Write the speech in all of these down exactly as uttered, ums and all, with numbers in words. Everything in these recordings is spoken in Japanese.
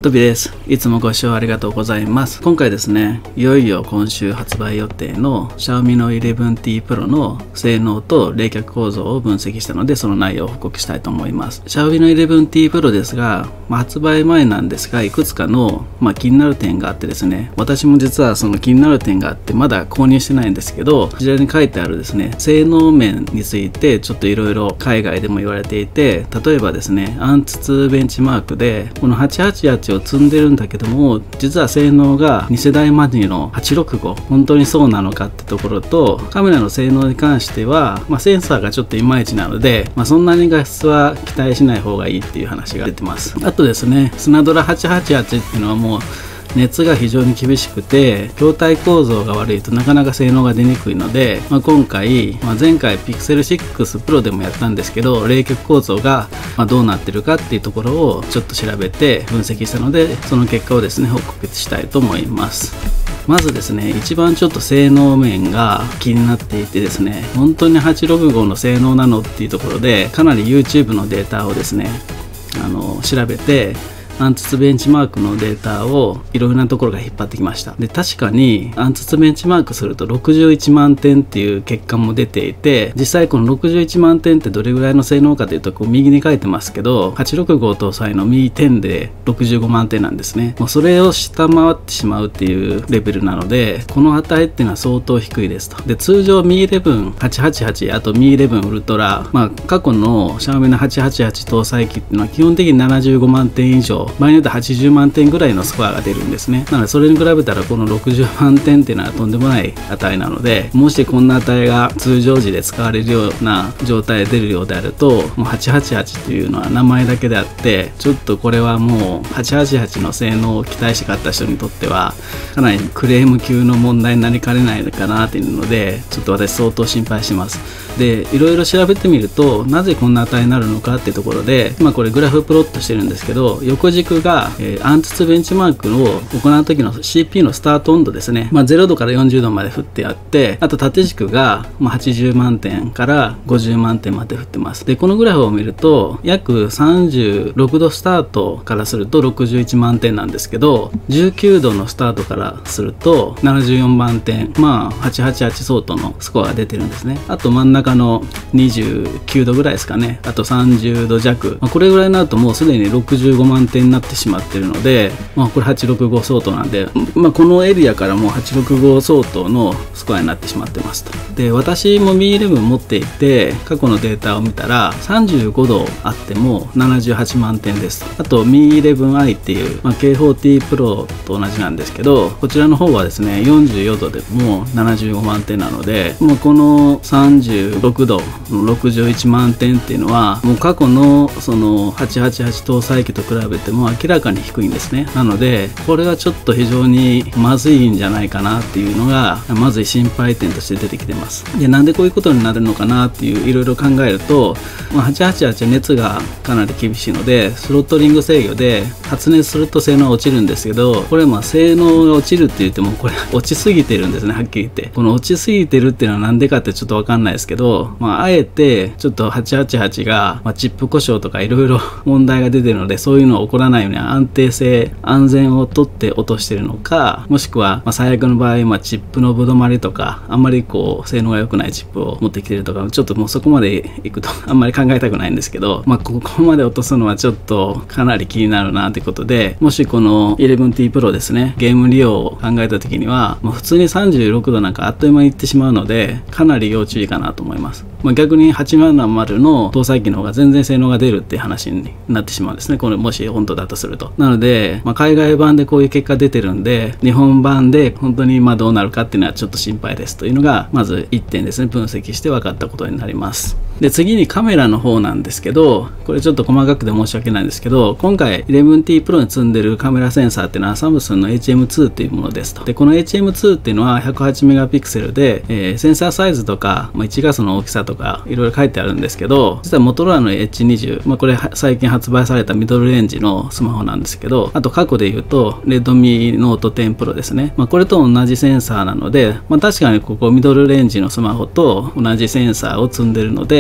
トビです。いつもご視聴ありがとうございます。今回ですね、いよいよ今週発売予定の Xiaomi の イレブンティー Pro の性能と冷却構造を分析したので、その内容を報告したいと思います。Xiaomi の イレブンティー Pro ですが、まあ、発売前なんですが、いくつかの、まあ、気になる点があってですね、私も実はその気になる点があってまだ購入してないんですけど、こちらに書いてあるですね、性能面についてちょっといろいろ海外でも言われていて、例えばですね、アンツツベンチマークでこのはちはちはちを積んでるんだけども、実は性能がに世代マジのはちろくご、本当にそうなのかってところと、カメラの性能に関しては、まあ、センサーがちょっといまいちなので、まあ、そんなに画質は期待しない方がいいっていう話が出てます。あとですね、スナドラはちはちはちっていうのはもう熱が非常に厳しくて、筐体構造が悪いとなかなか性能が出にくいので、まあ、今回、まあ、前回 ピクセルシックスプロ でもやったんですけど、冷却構造がまどうなってるかっていうところをちょっと調べて分析したので、その結果をですね報告したいと思います。まずですね、一番ちょっと性能面が気になっていてですね、本当にはちろくごの性能なのっていうところで、かなり YouTube のデータをですねあの調べて、アンツツベンチマークのデータをいろいろなところが引っ張ってきました。で、確かにアンツツベンチマークするとろくじゅういちまんてんっていう結果も出ていて、実際このろくじゅういちまんてんってどれぐらいの性能かというと、こう右に書いてますけど、はちろくご搭載の ミーテン でろくじゅうごまんてんなんですね。もうそれを下回ってしまうっていうレベルなので、この値っていうのは相当低いですと。で、通常 ミーイレブンはちはちはち、あと ミーイレブン ウルトラ、まあ過去の Xiaomi のはちはちはち搭載機っていうのは基本的にななじゅうごまんてん以上、場合によってははちじゅうまんてんぐらいのスコアが出るんですね。なのでそれに比べたらこのろくじゅうまんてんっていうのはとんでもない値なので、もしこんな値が通常時で使われるような状態で出るようであると、もうはちはちはちというのは名前だけであって、ちょっとこれはもうはちはちはちの性能を期待して買った人にとってはかなりクレーム級の問題になりかねないのかなっていうので、ちょっと私相当心配してます。で、いろいろ調べてみると、なぜこんな値になるのかっていうところで、まあこれグラフプロットしてるんですけど、横軸がえー、アンツツベンチマークを行う時の シーピーユー のスタート温度ですね、まあ、ゼロどからよんじゅうどまで振ってあって、あと縦軸がまあはちじゅうまんてんからごじゅうまんてんまで振ってます。で、このグラフを見ると約さんじゅうろくどスタートからするとろくじゅういちまんてんなんですけど、じゅうきゅうどのスタートからするとななじゅうよんまんてん、まあはちはちはち相当のスコアが出てるんですね。あと真ん中のにじゅうきゅうどぐらいですかね、あとさんじゅうど弱、まあ、これぐらいになるともうすでにろくじゅうごまんてんになってしまってるので、まあ、これはちろくご相当なんで、まあ、このエリアからもうはちろくご相当のスコアになってしまってますと。で、私も ミーイレブン 持っていて過去のデータを見たらさんじゅうごどあってもななじゅうはちまんてんですと。あと ミーイレブンアイ っていう、まあ、ケーフォーティー Pro と同じなんですけど、こちらの方はですねよんじゅうよどでもななじゅうごまんてんなので、もうこのさんじゅうろくどのろくじゅういちまんてんっていうのはもう過去のそのはちはちはち搭載機と比べても明らかに低いんですね。なのでこれはちょっと非常にまずいんじゃないかなっていうのがまず心配点として出てきてます。で、なんでこういうことになるのかなっていういろいろ考えると、まあ、はちはちはちは熱がかなり厳しいのでスロットリング制御で発熱すると性能は落ちるんですけど、これまあ性能が落ちるって言ってもこれ落ちすぎてるんですね。はっきり言ってこの落ちすぎてるっていうのはなんでかってちょっと分かんないですけど、まあ、あえてちょっとはちはちはちが、まあ、チップ故障とかいろいろ問題が出てるので、そういうのが起こらないように安定性安全を取って落としてるのか、もしくは、まあ、最悪の場合、まあ、チップのぶどまりとかあんまりこう性能が良くないチップを持ってきてるとか、ちょっともうそこまでいくとあんまり考えたくないんですけど、まあ、ここまで落とすのはちょっとかなり気になるなということで、もしこの イレブンティー Pro ですね、ゲーム利用を考えた時にはもう普通にさんじゅうろくどなんかあっという間にいってしまうので、かなり要注意かなと思います。まあ、逆にはちまんななの搭載機の方が全然性能が出るっていう話になってしまうんですね、これもし本当だとすると。なので、まあ、海外版でこういう結果出てるんで、日本版で本当にまあどうなるかっていうのはちょっと心配ですというのがまずいってんですね。分析して分かったことになります。で、次にカメラの方なんですけど、これちょっと細かくて申し訳ないんですけど、今回 イレブンティー Pro に積んでるカメラセンサーっていうのはサムスンの エイチエムツー っていうものですと。で、この エイチエムツー っていうのはひゃくはちメガピクセルで、えー、センサーサイズとか、まあ、いちガスの大きさとかいろいろ書いてあるんですけど、実はモトローラの エイチにじゅう、まあ、これ最近発売されたミドルレンジのスマホなんですけど、あと過去で言うと Redmi Note テン Pro ですね、まあ、これと同じセンサーなので、まあ、確かにここミドルレンジのスマホと同じセンサーを積んでるので、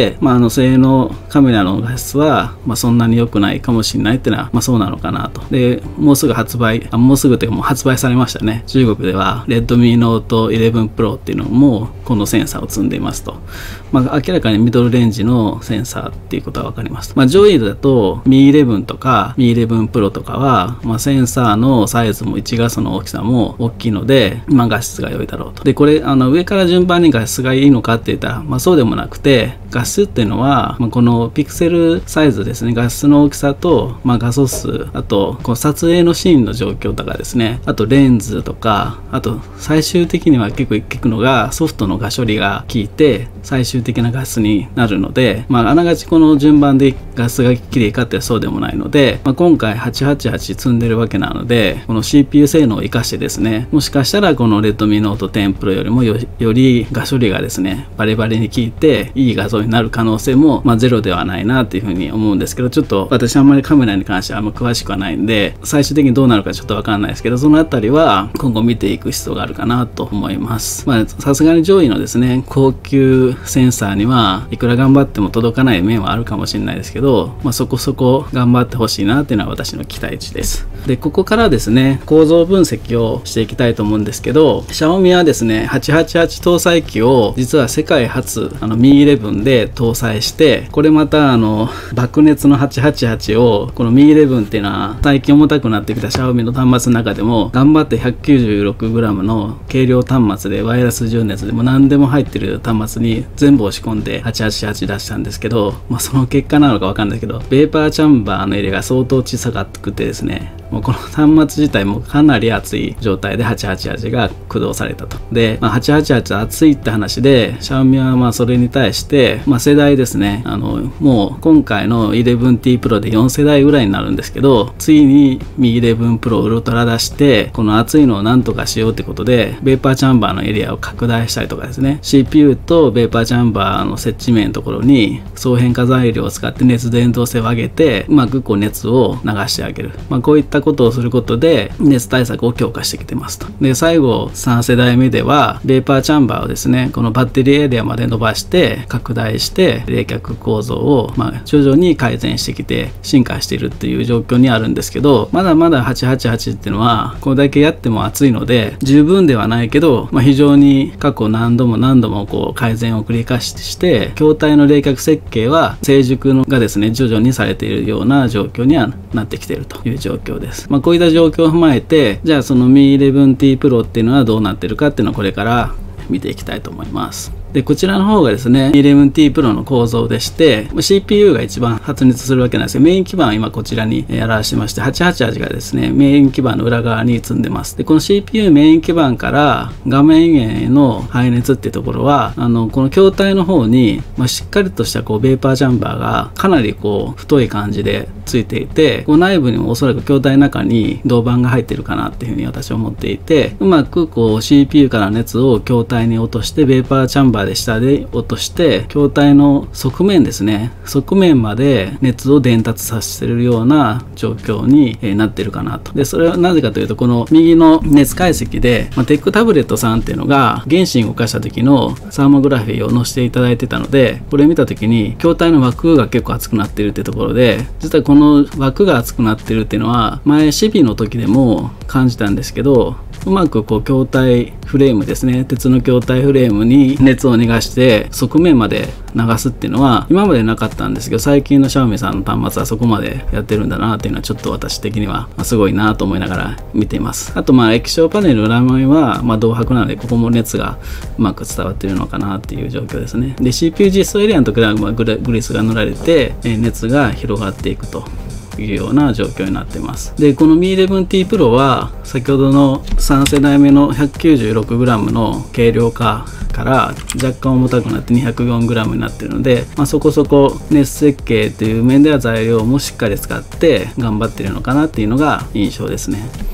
で、まあ、あの性能カメラの画質は、まあ、そんなに良くないかもしれないっていうのは、まあ、そうなのかなと。でもうすぐ発売あもうすぐというかもう発売されましたね。中国では Redmi Note イレブン Pro っていうのもこのセンサーを積んでいますと。まあ、明らかにミドルレンジのセンサーっていうことは分かります。まあ、上位だと ミーイレブン とか ミーイレブン Pro とかは、まあ、センサーのサイズもいち画素の大きさも大きいので、まあ、画質が良いだろうと。でこれあの上から順番に画質がいいのかって言ったら、まあ、そうでもなくて、画質っていうのは、まあ、このピクセルサイズですね、画質の大きさと、まあ、画素数、あとこの撮影のシーンの状況とかですね、あとレンズとか、あと最終的には結構聞くのがソフトの画処理が効いて最終的な画質になるので、まあ、あながちこの順番で画質が綺麗かってそうでもないので、まあ、今回はちはちはち積んでるわけなので、この シーピーユー 性能を生かしてですね、もしかしたらこの Redmi Note テン Pro よりも よ, より画処理がですねバリバリに効いていい画像になる可能性も、まあ、ゼロではないなっていうふうに思うんですけど、ちょっと私あんまりカメラに関してはあんま詳しくはないんで最終的にどうなるかちょっと分かんないですけど、そのあたりは今後見ていく必要があるかなと思います。まあさすがに上位のですね高級センサーにはいくら頑張っても届かない面はあるかもしれないですけど、まあ、そこそこ頑張ってほしいなっていうのは私の期待値です。でここからですね構造分析をしていきたいと思うんですけど、シャオミはですねはちはちはち搭載機を実は世界初あの ミーイレブン で搭載して、これまたあの爆熱のはちはちはちをこの ミーイレブン っていうのは最近重たくなってきたシャオミの端末の中でも頑張って ひゃくきゅうじゅうろくグラム の軽量端末でワイヤレス純熱でも何でも入ってる端末に全部押し込んではちはちはち出したんですけど、まあ、その結果なのか分かんないけどベーパーチャンバーのエリアが相当小さくてですね、もうこの端末自体もかなり熱い状態ではちはちはちが駆動されたと。で、まあ、はちはちはち熱いって話でシャオミはまあそれに対して、まあ、世代ですね、あのもう今回の イレブンティー Pro でよん世代ぐらいになるんですけど、ついに ミーイレブン Pro ウルトラ出してこの熱いのをなんとかしようってことでベーパーチャンバーのエリアを拡大したりとかですね、 シーピーユー とベーパーチャンバーの接地面のところに相変化材料を使って熱伝導性を上げてうまくこう熱を流してあげる、まあ、こういったことをすることで熱対策を強化してきてますと。で最後さん世代目ではベーパーチャンバーをですねこのバッテリーエリアまで伸ばして拡大して冷却構造をまあ徐々に改善してきて進化しているっていう状況にあるんですけど、まだまだはちはちはちっていうのはこれだけやっても熱いので十分ではないけど、まあ、非常に過去何度も何度もこう改善を繰り返して筐体の冷却設計は成熟のがですね徐々にされているような状況にはなってきているという状況です。まあ、こういった状況を踏まえてじゃあその ミーイレブンティー Pro っていうのはどうなってるかっていうのをこれから見ていきたいと思います。でこちらの方がですね ミーイレブンティー Pro の構造でして、 シーピーユー が一番発熱するわけなんですけど、メイン基板は今こちらに表してましてはちはちはちがですねメイン基板の裏側に積んでます。でこの シーピーユー メイン基板から画面への排熱っていうところはあのこの筐体の方に、まあ、しっかりとしたこうベーパーチャンバーがかなりこう太い感じでついていて、こう内部にもおそらく筐体の中に銅板が入ってるかなっていうふうに私は思っていて、うまくこう シーピーユー から熱を筐体に落としてベーパーチャンバーで下で落として筐体の側面ですね側面まで熱を伝達させてるような状況になってるかなと。でそれはなぜかというとこの右の熱解析で、まあ、テックタブレットさんっていうのが原子動かした時のサーモグラフィーを載せていただいてたので、これ見た時に筐体の枠が結構熱くなってるってところで、実はこの枠が熱くなってるっていうのは前シビの時でも感じたんですけど、うまくこう筐体フレームですね鉄の筐体フレームに熱を逃がして側面まで流すっていうのは今までなかったんですけど、最近のシャオミさんの端末はそこまでやってるんだなっていうのはちょっと私的にはすごいなと思いながら見ています。あとまあ液晶パネルの裏面はまあ銅箔なのでここも熱がうまく伝わってるのかなっていう状況ですね。で シーピーユー 実装エリアの時はまあグリスが塗られて熱が広がっていくというような状況になっています。でこの ミーイレブンティー Pro は先ほどのさん世代目の ひゃくきゅうじゅうろくグラム の軽量化から若干重たくなって にひゃくよんグラム になっているので、まあ、そこそこ熱設計という面では材料もしっかり使って頑張っているのかなっていうのが印象ですね。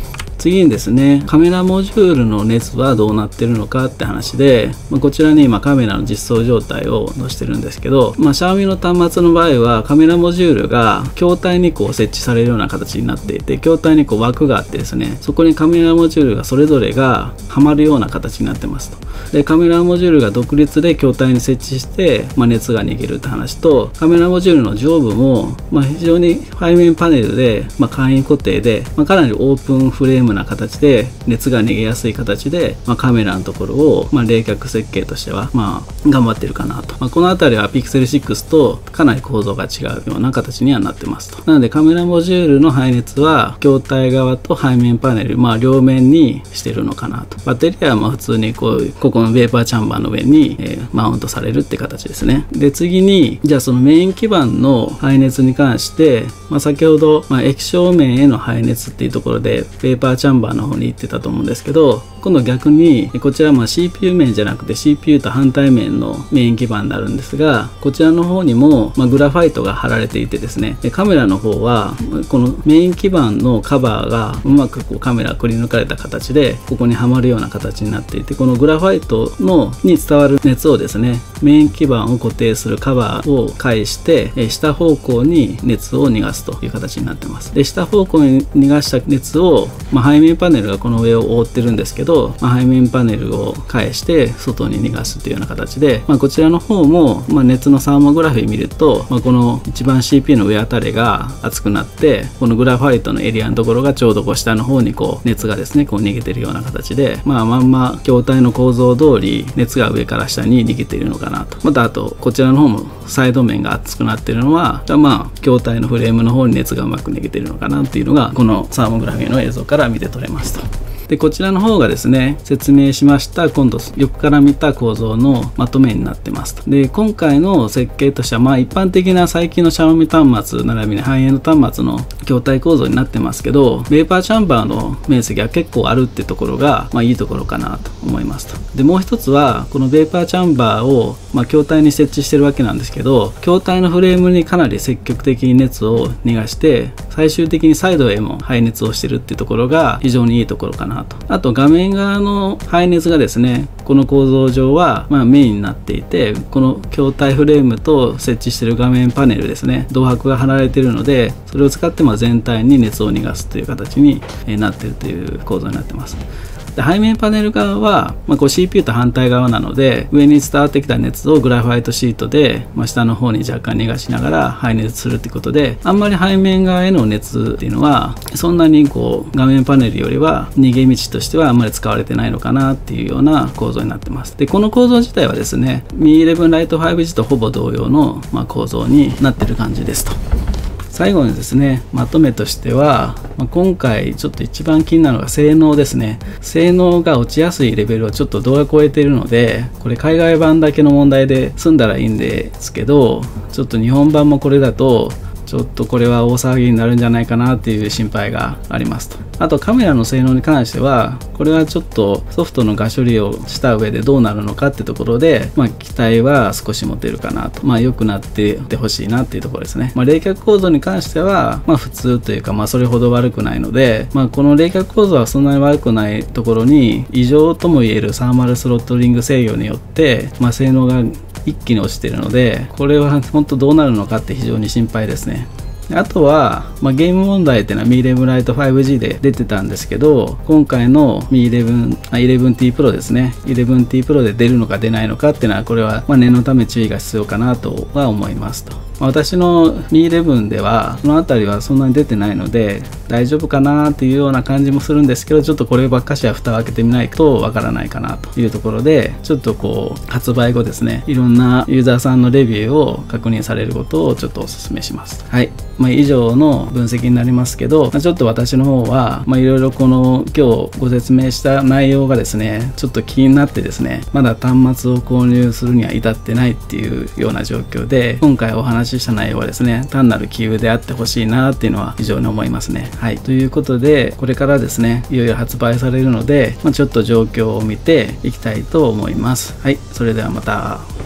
次にですね、カメラモジュールの熱はどうなってるのかって話で、まあ、こちらに今カメラの実装状態を載せてるんですけど、まあ、Xiaomi の端末の場合はカメラモジュールが筐体にこう設置されるような形になっていて、筐体にこう枠があってですね、そこにカメラモジュールがそれぞれがはまるような形になってますと。でカメラモジュールが独立で筐体に設置して、まあ、熱が逃げるって話と、カメラモジュールの上部も、まあ、非常に背面パネルで、まあ、簡易固定で、まあ、かなりオープンフレームな形で熱が逃げやすい形で、まあ、カメラのところを、まあ、冷却設計としては、まあ、頑張ってるかなと。まあ、この辺りは ピクセルシックス とかなり構造が違うような形にはなってますと。なのでカメラモジュールの排熱は筐体側と背面パネル、まあ、両面にしてるのかなと。バッテリーはまあ普通にこうここのベーパーチャンバーの上に、えー、マウントされるって形ですね。で次にじゃあそのメイン基板の排熱に関して、まあ、先ほど、まあ、液晶面への排熱っていうところでベーパーチャンバーの方に行ってたと思うんですけど、今度逆にこちらはまあ シーピーユー 面じゃなくて シーピーユー と反対面のメイン基板になるんですが、こちらの方にもまあグラファイトが貼られていてですね、カメラの方はこのメイン基板のカバーがうまくこうカメラくり抜かれた形でここにはまるような形になっていて、このグラファイトのに伝わる熱をですね、メイン基板を固定するカバーを介して下方向に熱を逃がすという形になってます。で下方向に逃がした熱を、まあ、背面パネルがこの上を覆ってるんですけど、まあ、背面パネルを返して外に逃がすというような形で、まあ、こちらの方も、まあ、熱のサーモグラフィー見ると、まあ、この一番 シーピーユー の上あたりが熱くなって、このグラファイトのエリアのところがちょうどこう下の方にこう熱がですねこう逃げてるような形で、まあ、まんま筐体の構造通り熱が上から下に逃げているのかなと。またあとこちらの方もサイド面が熱くなっているのは、まあ筐体のフレームの方に熱がうまく逃げているのかなっていうのがこのサーモグラフィーの映像から見て取れますと。でこちらの方がですね説明しました今度横から見た構造のまとめになってますと。で今回の設計としてはまあ一般的な最近の Xiaomi 端末並びにハイエンド端末の筐体構造になってますけど、ベーパーチャンバーの面積が結構あるってところがまあいいところかなと思いますと。でもう一つはこのベーパーチャンバーをまあ筐体に設置してるわけなんですけど、筐体のフレームにかなり積極的に熱を逃がして最終的にサイドへも排熱をしてるっていうところが非常にいいところかなと。あと画面側の排熱がですね、この構造上はまあメインになっていて、この筐体フレームと設置している画面パネルですね、銅箔が貼られているので、それを使ってまあ全体に熱を逃がすという形になっているという構造になってます。で背面パネル側は、まあ、こう シーピーユー と反対側なので、上に伝わってきた熱をグラファイトシートで、まあ、下の方に若干逃がしながら排熱するってことで、あんまり背面側への熱っていうのはそんなにこう画面パネルよりは逃げ道としてはあんまり使われてないのかなっていうような構造になってます。でこの構造自体はですね ミーイレブン Lite ファイブジー とほぼ同様の、まあ、構造になってる感じですと。最後にですね、まとめとしては、まあ、今回ちょっと一番気になるのが性能ですね。性能が落ちやすいレベルをちょっと度が超えているので、これ海外版だけの問題で済んだらいいんですけど、ちょっと日本版もこれだとちょっとこれは大騒ぎになるんじゃないかなっていう心配がありますと。あとカメラの性能に関しては、これはちょっとソフトの画処理をした上でどうなるのかってところで、まあ、期待は少し持てるかなと。まあ良くなっていってほしいなっていうところですね。まあ、冷却構造に関しては、まあ普通というか、まあそれほど悪くないので、まあこの冷却構造はそんなに悪くないところに、異常ともいえるサーマルスロットリング制御によって、まあ性能が一気に落ちているので、これは本当どうなるのかって非常に心配ですね。あとは、まあ、ゲーム問題っていうのは ミーイレブン Lite ファイブジー で出てたんですけど、今回の ミーイレブン、あ イレブンティー Pro ですね。イレブンティー Pro で出るのか出ないのかっていうのは、これはまあ念のため注意が必要かなとは思いますと。まあ、私の ミーイレブン では、そのあたりはそんなに出てないので、大丈夫かなっていうような感じもするんですけど、ちょっとこればっかしは蓋を開けてみないとわからないかなというところで、ちょっとこう、発売後ですね、いろんなユーザーさんのレビューを確認されることをちょっとお勧めします。はい。まあ、以上の分析になりますけど、まあ、ちょっと私の方は、まあ、いろいろこの今日ご説明した内容がですね、ちょっと気になってですね、まだ端末を購入するには至ってないっていうような状況で、今回お話しした内容はですね、単なる杞憂であってほしいなっていうのは非常に思いますね。はい。ということで、これからですね、いよいよ発売されるので、まあ、ちょっと状況を見ていきたいと思います。はい。それではまた。